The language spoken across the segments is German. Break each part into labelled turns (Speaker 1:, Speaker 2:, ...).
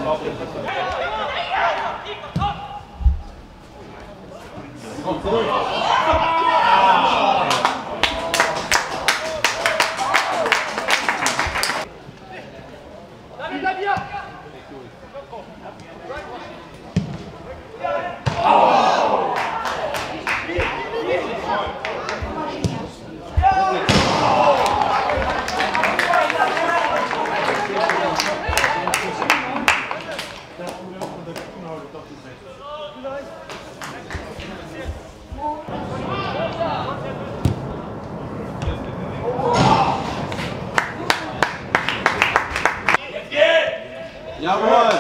Speaker 1: Jawohl!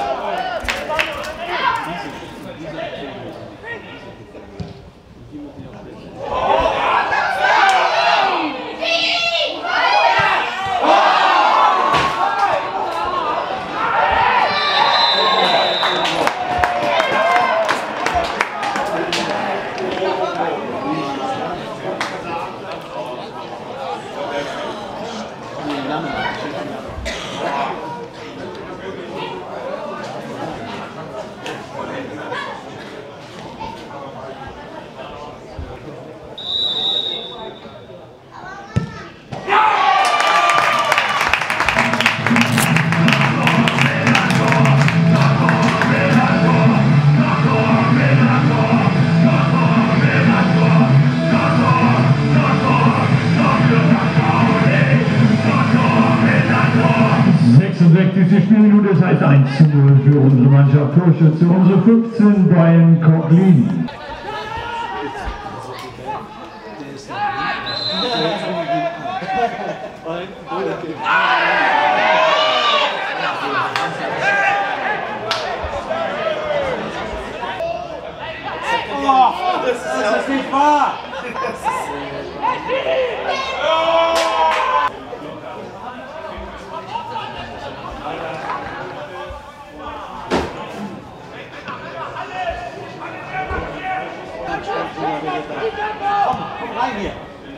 Speaker 2: Die Spielminute ist 1:0 für unsere Mannschaft. Torschütze unsere 15, Brian Coughlin.
Speaker 1: Das ist nicht wahr! Komm rein hier!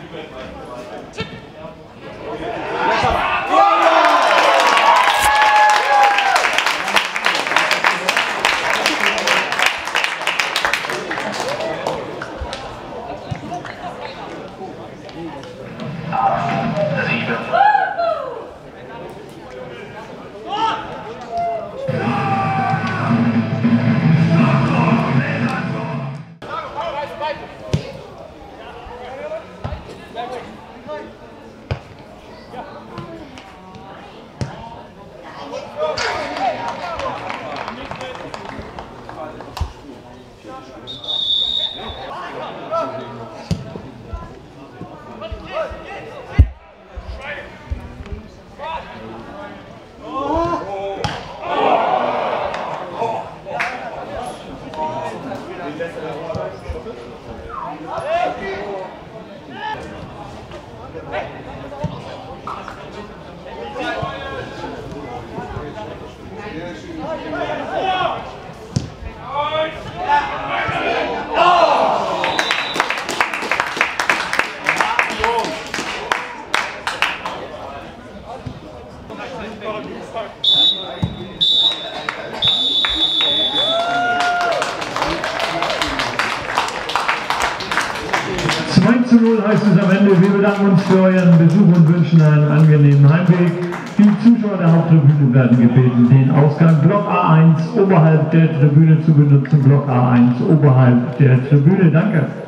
Speaker 2: Zu 0 heißt es am Ende. Wir bedanken uns für euren Besuch und wünschen einen angenehmen Heimweg. Die Zuschauer der Haupttribüne werden gebeten, den Ausgang Block A1 oberhalb der Tribüne zu benutzen. Block A1 oberhalb der Tribüne. Danke.